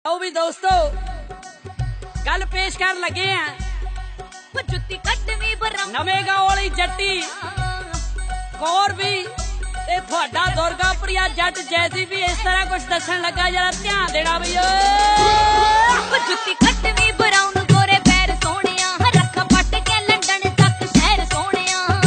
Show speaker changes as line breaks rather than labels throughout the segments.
आओ भी दोस्तों गल पेश कर लगे हैं
जुत्ती कटवी
नवें गांव वाली जट्टी कौर भी ते थोड़ा दुर्गापुरिया जट जैसी भी इस तरह कुछ दसन लगा जरा ध्यान देना भैया
जुत्ती कटवी ब्राउन गोरे पैर सोने रख पट के लंडन तक शहर सोने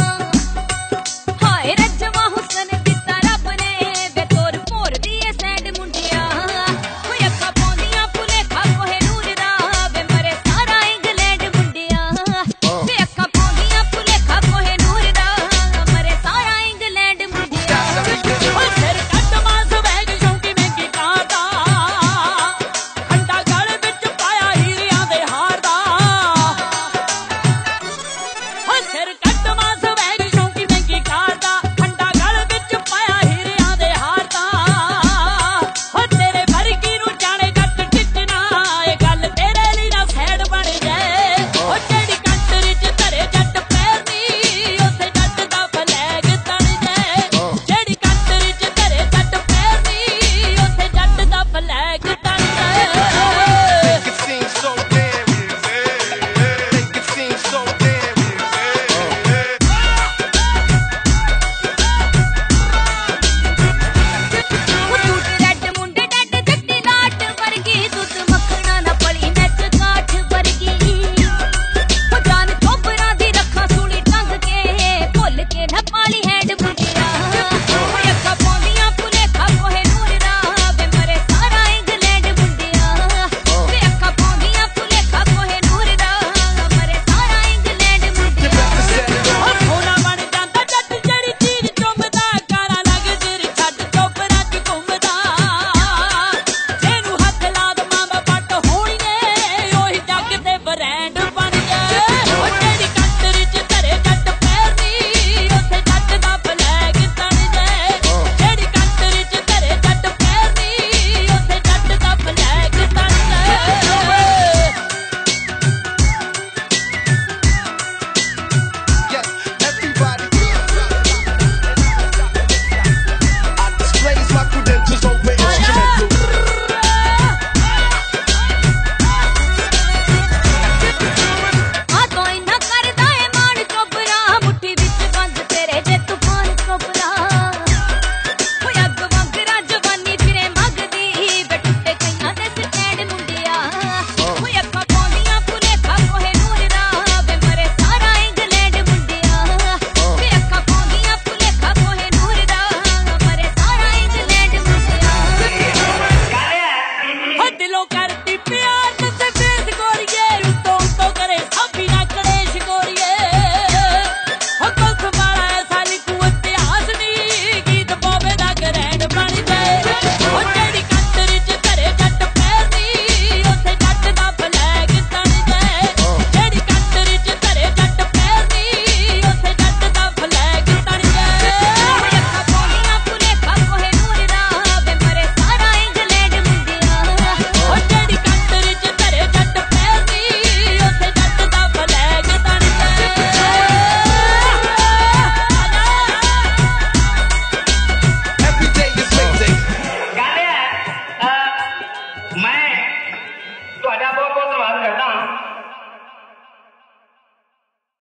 हाय रजवा हुसन दिता रब ने बेतोर भोर दी सैड मुंडिया अखा पौंदियां फुले खा कोहे नूर दा वे मरे सारा इंग्लैंड मुंडिया अखा पौंदियां फुले खा कोहे नूर दा मरे सारा इंग्लैंड मुंडिया
सिर कट मास वैग शौकी महंगी कादा खंडा गल विच पाया हीरियां दे हार दा सिर कट मास वैग शौकी महंगी कादा खंडा गल विच पाया हीरियां दे हार दा तेरे वर्गी नूं जाने जट टिकना ए गल तेरे लिए ना सैड बन जाए जेड़ी कंटरी च धरे जट पैर नी उसे जट दा फ्लैग तन जाए जेड़ी कंटरी च धरे जट पैर नी उसे जट दा फ्लैग तन जाए
Make it seem so damn easy. Make it seem so damn
टूट रेड मुंडे डट जट्टी लाट वर्गी दुध मखना ना पली नच काठ वर्गी जान चोबरा दी रखा सूली टंग के भुल के न पाली हैंड मुंडिया अखा पौंदियां फुले खा कोहे नूर दा वे मरे सारा इंग्लैंड मुंडिया अखा पौंदियां फुले खा कोहे नूर दा मरे सारा इंग्लैंड मुंडिया
सोना बन जांदा जट जेड़ी चीज चुंमदा कारा लग सिर छੱਡ ਚੋਪਰਾਂ ਚ ਘੁੰਮਦਾ ਜਿਹਨੂੰ ਹੱਥ ਲਾ ਦਵਾਂ ਪੱਟ ਹੋਣੀ ਨੇ ਉਹੀ ਜੱਗ ਤੇ ਬ੍ਰਾਂਡ ਬਣ ਜਾਏ ਜਿਹੜੀ ਕੰਟਰੀ ਚ ਧਰੇ ਜੱਟ ਪੈਰ ਨੀ ਉੱਥੇ ਜੱਟ ਦਾ ਫਲੈਗ ਤਣ ਜਾਏ ਜਿਹੜੀ ਕੰਟਰੀ ਚ ਧਰੇ ਜੱਟ ਪੈਰ ਨੀ ਉੱਥੇ ਜੱਟ ਦਾ ਫਲੈਗ ਤਣ ਜਾਏ
Yes, everybody. I displays my credentials over instrumental.
ਆ ਤੋਂ ਇਨਾ ਕਰਦਾ ਏ ਮਾਨ ਚੋਬਰਾ ਮੁੱਠੀ ਵਿੱਚ ਬੰਦ ਤੇਰੇ ਜੇ ਤੂਫਾਨ ਚੋਬਰਾ ਹੋਇਆ ਅੱਗ ਵੰਗਰਾ ਜਵਾਨੀ ਫਿਰੇ ਮੰਗਦੀ ਵੇ ਟੁੱਟੇ ਕਈਆਂ ਦੇ ਸਟੈਂਡ ਮੁੰਡਿਆ ਹੋਇਆ ਅੱਖਾਂ ਪੌਂਦੀਆਂ ਫੁਲੇ ਖਾ ਕੋਹੇ ਨੂਰ ਦਾ ਵੇ ਮਰੇ ਸਾਰਾ ਇੰਗਲੈਂਡ ਮੁੰਡਿਆ ਵੇ ਅੱਖਾਂ ਪੌਂਦੀਆਂ ਫੁਲੇ ਖਾ ਕੋਹੇ ਨੂਰ ਦਾ ਮਰੇ ਸਾਰਾ ਇੰਗਲੈਂਡ ਮੁੰਡਿਆ
दिलों करती प्यार